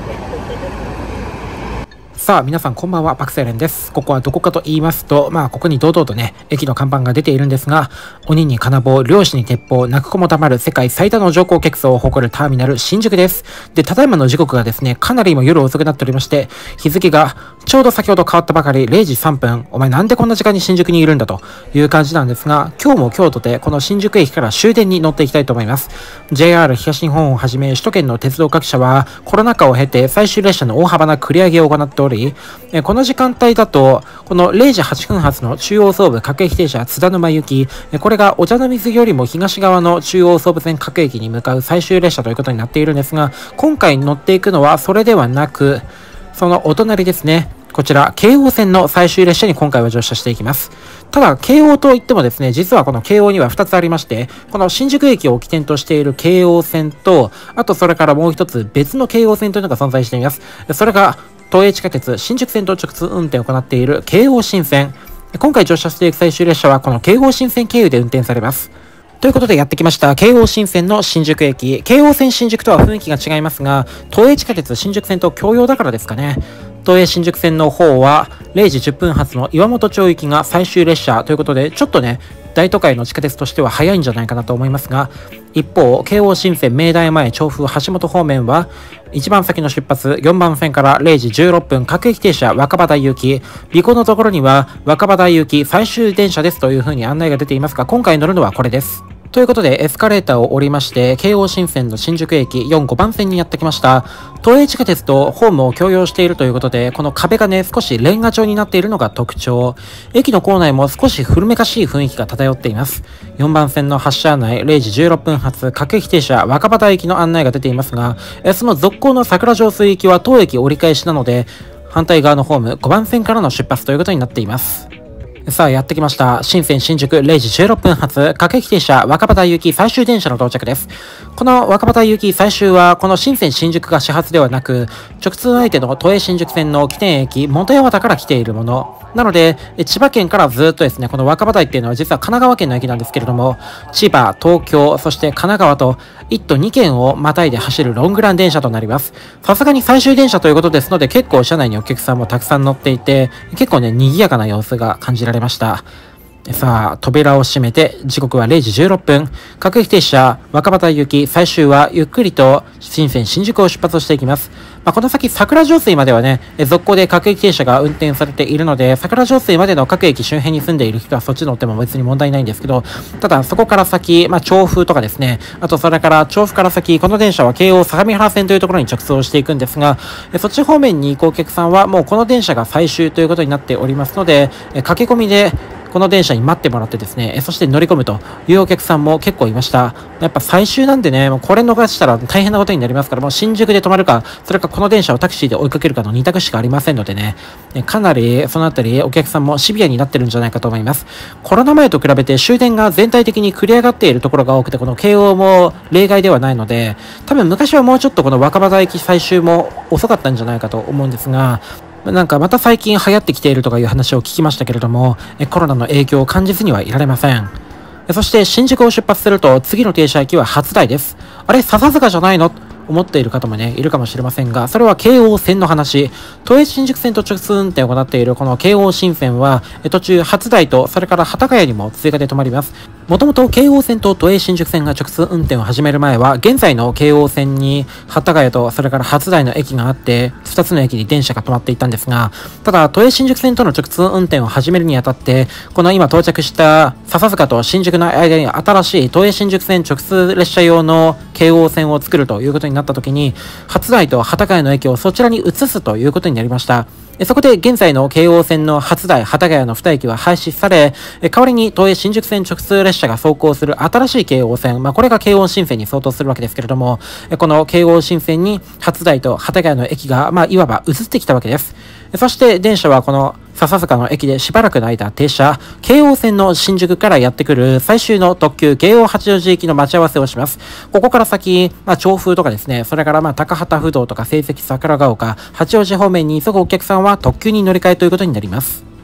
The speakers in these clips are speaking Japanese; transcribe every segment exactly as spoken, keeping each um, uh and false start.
さあ皆さんこんばんは、パクセレンです。ここはどこかと言いますと、まあここに堂々とね、駅の看板が出ているんですが、鬼に金棒、漁師に鉄砲、泣く子もたまる世界最多の乗降客層を誇るターミナル新宿です。で、ただいまの時刻がですね、かなりも夜遅くなっておりまして、日付がちょうど先ほど変わったばかりれいじさんぷん、お前なんでこんな時間に新宿にいるんだという感じなんですが、今日も今日とてこの新宿駅から終電に乗っていきたいと思います。ジェイアール 東日本をはじめ首都圏の鉄道各社はコロナ禍を経て最終列車の大幅な繰り上げを行っており、この時間帯だと、このれいじはっぷん発の中央総武各駅停車津田沼行き、これがお茶の水よりも東側の中央総武線各駅に向かう最終列車ということになっているんですが、今回乗っていくのはそれではなく、そのお隣ですね。こちら、京王線の最終列車に今回は乗車していきます。ただ、京王といってもですね、実はこの京王にはふたつありまして、この新宿駅を起点としている京王線と、あとそれからもう一つ別の京王線というのが存在しています。それが、東映地下鉄新宿線と直通運転を行っている京王新線。今回乗車していく最終列車はこの京王新線経由で運転されます。ということでやってきました京王新線の新宿駅。京王線新宿とは雰囲気が違いますが、東映地下鉄新宿線と共用だからですかね。東映新宿線の方はれいじじゅっぷん発の岩本町行きが最終列車ということで、ちょっとね、大都会の地下鉄としては早いんじゃないかなと思いますが、一方、京王新線明大前調布橋本方面は、一番先の出発よんばん線かられいじじゅうろっぷん各駅停車若葉台行き、尾行のところには若葉台行き最終電車ですという風に案内が出ていますが、今回乗るのはこれです。ということで、エスカレーターを降りまして、京王新線の新宿駅よん、ごばん線にやってきました。東映地下鉄とホームを共用しているということで、この壁がね、少しレンガ調になっているのが特徴。駅の構内も少し古めかしい雰囲気が漂っています。よんばん線の発車内、れいじじゅうろっぷん発、各駅停車、若葉台行きの案内が出ていますが、その続行の桜上水行きは当駅折り返しなので、反対側のホームごばん線からの出発ということになっています。さあやってきました。新線新宿れいじじゅうろっぷん発、各駅停車若葉台行き最終電車の到着です。この若葉台行き最終は、この新線新宿が始発ではなく、直通相手の都営新宿線の起点駅元八幡から来ているもの。なので、千葉県からずっとですね、この若葉台っていうのは実は神奈川県の駅なんですけれども、千葉、東京、そして神奈川といっ都にけんをまたいで走るロングラン電車となります。さすがに最終電車ということですので、結構車内にお客さんもたくさん乗っていて、結構ね、賑やかな様子が感じられました。さあ、扉を閉めて、時刻はれいじじゅうろっぷん。各駅停車、若葉台行き、最終はゆっくりと新線新宿を出発していきます。まあ、この先、桜上水まではね、続行で各駅停車が運転されているので、桜上水までの各駅周辺に住んでいる人はそっち乗っても別に問題ないんですけど、ただそこから先、まあ、調布とかですね、あとそれから調布から先、この電車は京王相模原線というところに直通をしていくんですが、そっち方面に行くお客さんはもうこの電車が最終ということになっておりますので、駆け込みで、この電車に待ってもらってですね、そして乗り込むというお客さんも結構いました。やっぱ最終なんでね、もうこれ逃したら大変なことになりますから、もう新宿で止まるか、それかこの電車をタクシーで追いかけるかのに択しかありませんのでね、かなりそのあたりお客さんもシビアになってるんじゃないかと思います。コロナ前と比べて終電が全体的に繰り上がっているところが多くて、この京王も例外ではないので、多分昔はもうちょっとこの若葉台駅最終も遅かったんじゃないかと思うんですが、なんかまた最近流行ってきているとかいう話を聞きましたけれども、コロナの影響を感じずにはいられません。そして新宿を出発すると次の停車駅は初台です。あれ、笹塚じゃないの思っている方もね、いるかもしれませんが、それは京王線の話。都営新宿線と直通運転を行っているこの京王新線は、途中初台と、それから幡ヶ谷にも追加で止まります。もともと京王線と都営新宿線が直通運転を始める前は、現在の京王線に幡ヶ谷と、それから初台の駅があって、ふたつの駅に電車が止まっていたんですが、ただ、都営新宿線との直通運転を始めるにあたって、この今到着した笹塚と新宿の間に新しい都営新宿線直通列車用の京王線を作るということになった時に、初台と幡ヶ谷の駅をそちらに移すということになりました。そこで現在の京王線の初台、幡ヶ谷のに駅は廃止され、代わりに都営新宿線直通列車が走行する新しい京王線、まあこれが京王新線に相当するわけですけれども、この京王新線に初台と幡ヶ谷の駅が、まあいわば移ってきたわけです。そして電車はこの笹塚の駅でしばらくの間停車、京王線の新宿からやってくる最終の特急京王八王子行きの待ち合わせをします。ここから先、まあ、調布とかですね、それからまあ高畑不動とか成績桜ヶ丘、八王子方面に急ぐお客さんは特急に乗り換えということになります。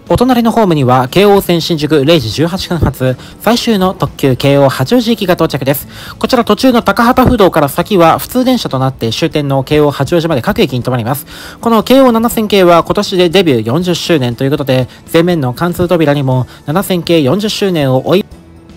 お隣のホームには京王線新宿れいじじゅうはっぷん発最終の特急京王八王子行きが到着です。こちら途中の高幡不動から先は普通電車となって終点の京王八王子まで各駅に停まります。この京王ななせん系は今年でデビューよんじゅっしゅうねんということで、前面の貫通扉にもななせん系よんじゅっしゅうねんを追い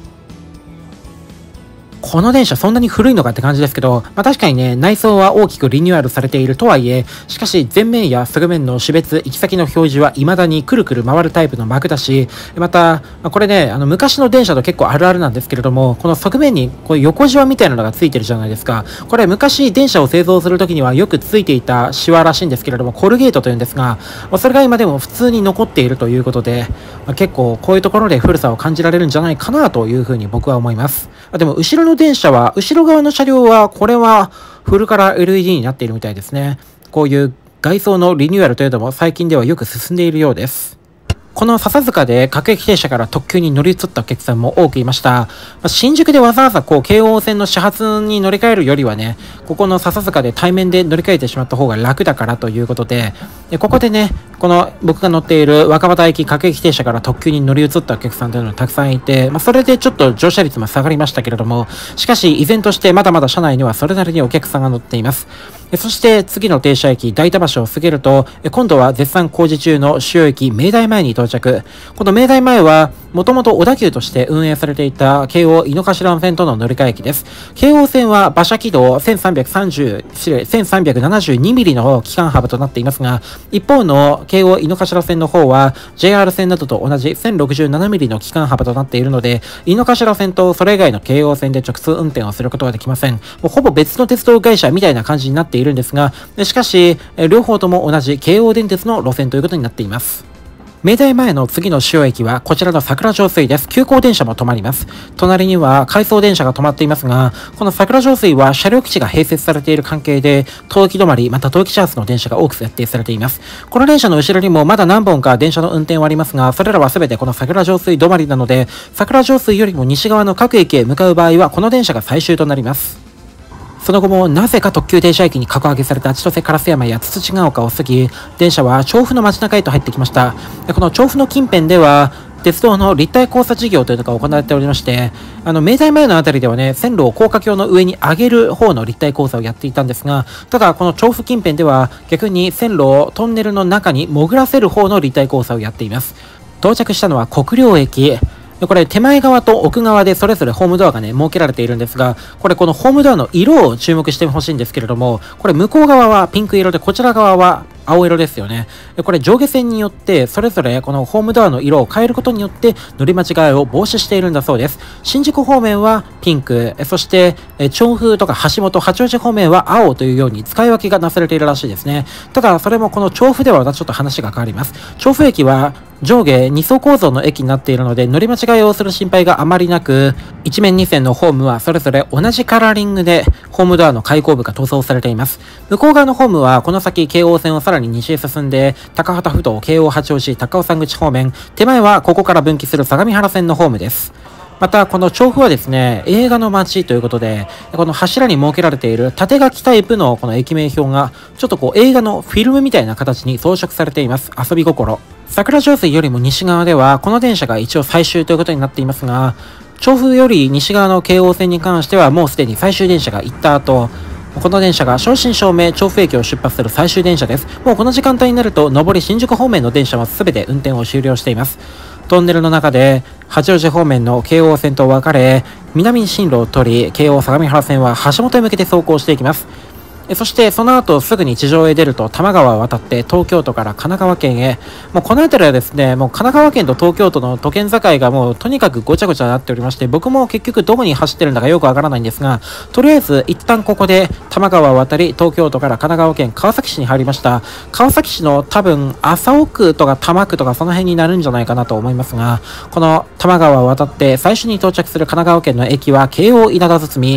この電車そんなに古いのかって感じですけど、まあ、確かにね、内装は大きくリニューアルされているとはいえ、しかし前面や側面の種別、行き先の表示は未だにくるくる回るタイプの幕だし、また、まあ、これね、あの昔の電車と結構あるあるなんですけれども、この側面にこう横じわみたいなのがついてるじゃないですか。これ昔電車を製造するときにはよくついていたシワらしいんですけれども、コルゲートというんですが、まあ、それが今でも普通に残っているということで、まあ、結構こういうところで古さを感じられるんじゃないかなというふうに僕は思います。あでも後ろの電車は、後ろ側の車両は、これはフルカラー エルイーディー になっているみたいですね。こういう外装のリニューアルというのも最近ではよく進んでいるようです。この笹塚で各駅停車から特急に乗り移ったお客さんも多くいました。新宿でわざわざこう京王線の始発に乗り換えるよりはね、ここの笹塚で対面で乗り換えてしまった方が楽だからということで、でここでね、この僕が乗っている若葉台駅各駅停車から特急に乗り移ったお客さんというのがたくさんいて、まあ、それでちょっと乗車率も下がりましたけれども、しかし依然としてまだまだ車内にはそれなりにお客さんが乗っています。そして次の停車駅、代田橋を過ぎると、今度は絶賛工事中の主要駅、明大前に到着。この明大前は、もともと小田急として運営されていた京王井の頭線との乗り換え駅です。京王線は馬車軌道せんさんびゃくさんじゅう、失礼、せんさんびゃくななじゅうにミリの期間幅となっていますが、一方の京王井の頭線の方は ジェイアール 線などと同じせんろくじゅうななミリの期間幅となっているので、井の頭線とそれ以外の京王線で直通運転をすることができません。もうほぼ別の鉄道会社みたいな感じになっているんですが、しかし、両方とも同じ京王電鉄の路線ということになっています。明大前の次の主要駅はこちらの桜上水です。急行電車も止まります。隣には回送電車が止まっていますが、この桜上水は車両基地が併設されている関係で、冬季止まり、また冬季始発の電車が多く設定されています。この電車の後ろにもまだ何本か電車の運転はありますが、それらは全てこの桜上水止まりなので、桜上水よりも西側の各駅へ向かう場合は、この電車が最終となります。その後もなぜか特急停車駅に格上げされた千歳烏山やつつちが丘を過ぎ、電車は調布の街中へと入ってきました。でこの調布の近辺では、鉄道の立体交差事業というのが行われておりまして、あの、明大前のあたりではね、線路を高架橋の上に上げる方の立体交差をやっていたんですが、ただこの調布近辺では逆に線路をトンネルの中に潜らせる方の立体交差をやっています。到着したのは国領駅。これ手前側と奥側でそれぞれホームドアがね、設けられているんですが、これこのホームドアの色を注目してほしいんですけれども、これ向こう側はピンク色で、こちら側は青色ですよね。これ上下線によってそれぞれこのホームドアの色を変えることによって乗り間違いを防止しているんだそうです。新宿方面はピンク、そして調布とか橋本、八王子方面は青というように使い分けがなされているらしいですね。ただそれもこの調布ではまたちょっと話が変わります。調布駅は上下に層構造の駅になっているので乗り間違いをする心配があまりなく、一面二線のホームはそれぞれ同じカラーリングでホームドアの開口部が塗装されています。向こう側のホームはこの先京王線をさらに西へ進んで高幡不動、京王八王子、高尾山口方面、手前はここから分岐する相模原線のホームです。また、この調布はですね、映画の街ということで、この柱に設けられている縦書きタイプのこの駅名表が、ちょっとこう映画のフィルムみたいな形に装飾されています。遊び心。桜上水よりも西側では、この電車が一応最終ということになっていますが、調布より西側の京王線に関してはもうすでに最終電車が行った後、この電車が正真正銘調布駅を出発する最終電車です。もうこの時間帯になると、上り新宿方面の電車は全て運転を終了しています。トンネルの中で、八王子方面の京王線と分かれ、南に進路を取り、京王相模原線は橋本へ向けて走行していきます。そしてその後すぐに地上へ出ると多摩川を渡って東京都から神奈川県へ、もうこの辺りはですね、もう神奈川県と東京都の都県境がもうとにかくごちゃごちゃになっておりまして、僕も結局どこに走ってるんだかよくわからないんですが、とりあえず一旦ここで多摩川を渡り、東京都から神奈川県川崎市に入りました。川崎市の多分麻生区とか多摩区とかその辺になるんじゃないかなと思いますが、この多摩川を渡って最初に到着する神奈川県の駅は京王稲田堤。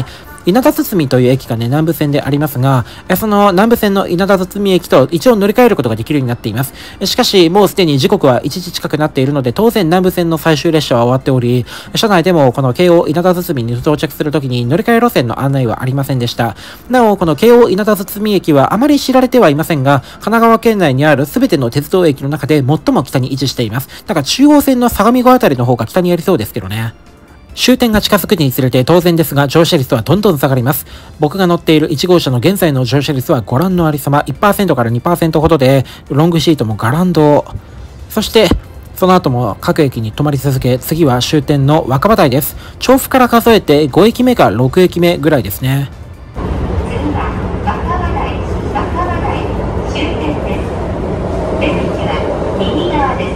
稲田堤という駅がね、南武線でありますが、その南武線の稲田堤駅と一応乗り換えることができるようになっています。しかし、もうすでに時刻はいちじ近くなっているので、当然南武線の最終列車は終わっており、車内でもこの京王稲田堤に到着するときに乗り換え路線の案内はありませんでした。なお、この京王稲田堤駅はあまり知られてはいませんが、神奈川県内にある全ての鉄道駅の中で最も北に位置しています。だから中央線の相模湖あたりの方が北にありそうですけどね。終点が近づくにつれて当然ですが乗車率はどんどん下がります。僕が乗っているいち号車の現在の乗車率はご覧のありさま いちパーセント から にパーセント ほどで、ロングシートもガランド。そして、その後も各駅に止まり続け、次は終点の若葉台です。調布から数えてご駅目かろく駅目ぐらいですね。 次は若葉台、若葉台、終点です。出口は右側です。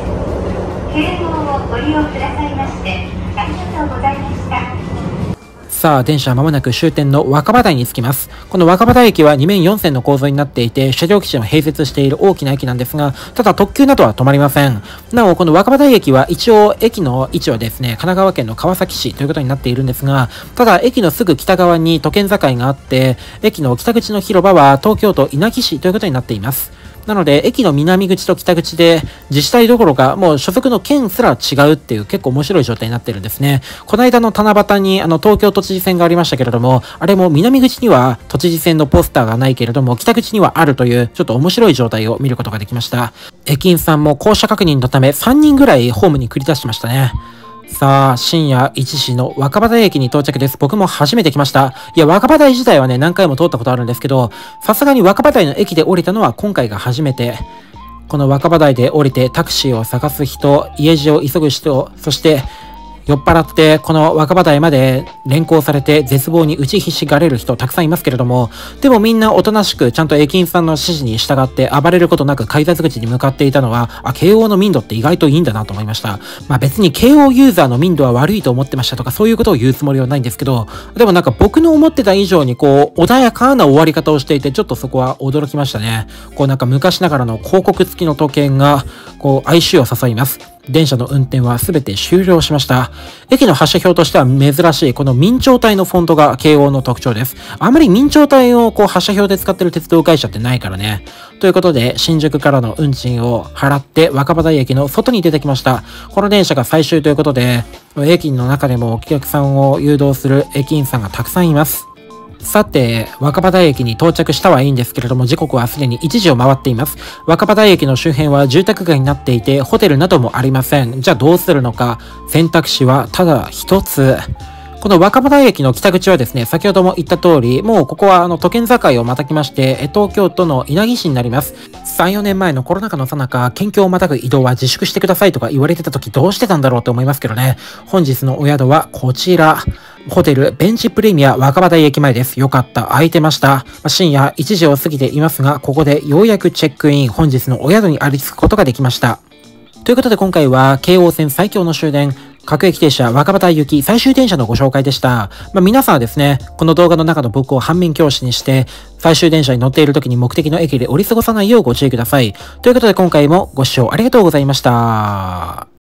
京王をご利用くださいましてありがとうございました。 さあ、電車は間もなく終点の若葉台に着きます。この若葉台駅はに面よん線の構造になっていて、車両基地を併設している大きな駅なんですが、ただ特急などは止まりません。なお、この若葉台駅は一応駅の位置はですね、神奈川県の川崎市ということになっているんですが、ただ駅のすぐ北側に都県境があって、駅の北口の広場は東京都稲城市ということになっています。なので、駅の南口と北口で、自治体どころか、もう所属の県すら違うっていう結構面白い状態になってるんですね。この間の七夕に、あの、東京都知事選がありましたけれども、あれも南口には都知事選のポスターがないけれども、北口にはあるという、ちょっと面白い状態を見ることができました。駅員さんも降車確認のため、さんにんぐらいホームに繰り出してましたね。さあ、深夜いちじの若葉台駅に到着です。僕も初めて来ました。いや、若葉台自体はね、何回も通ったことあるんですけど、さすがに若葉台の駅で降りたのは今回が初めて。この若葉台で降りてタクシーを探す人、家路を急ぐ人、そして酔っ払ってこの若葉台まで連行されて絶望に打ちひしがれる人たくさんいますけれども、でもみんなおとなしくちゃんと駅員さんの指示に従って暴れることなく改札口に向かっていたのは、あ、京王の民度って意外といいんだなと思いました。まあ別に京王ユーザーの民度は悪いと思ってましたとかそういうことを言うつもりはないんですけど、でもなんか僕の思ってた以上にこう穏やかな終わり方をしていて、ちょっとそこは驚きましたね。こうなんか昔ながらの広告付きの時計がこう哀愁を誘います。電車の運転は全て終了しました。駅の発車表としては珍しいこの明朝体のフォントが京王の特徴です。あまり明朝体をこう発車表で使ってる鉄道会社ってないからね。ということで、新宿からの運賃を払って若葉台駅の外に出てきました。この電車が最終ということで、駅の中でもお客さんを誘導する駅員さんがたくさんいます。さて、若葉台駅に到着したはいいんですけれども、時刻はすでにいちじを回っています。若葉台駅の周辺は住宅街になっていて、ホテルなどもありません。じゃあどうするのか。選択肢はただ一つ。この若葉台駅の北口はですね、先ほども言った通り、もうここはあの都県境をまたぎまして、東京都の稲城市になります。さん、よねんまえのコロナ禍の最中、県境をまたぐ移動は自粛してくださいとか言われてた時どうしてたんだろうと思いますけどね。本日のお宿はこちら。ホテルベンチプレミア若葉台駅前です。よかった。空いてました。深夜いちじを過ぎていますが、ここでようやくチェックイン。本日のお宿にありつくことができました。ということで今回は京王線最強の終電、各駅停車若葉台行き最終電車のご紹介でした。まあ、皆さんはですね、この動画の中の僕を反面教師にして、最終電車に乗っている時に目的の駅で降り過ごさないようご注意ください。ということで今回もご視聴ありがとうございました。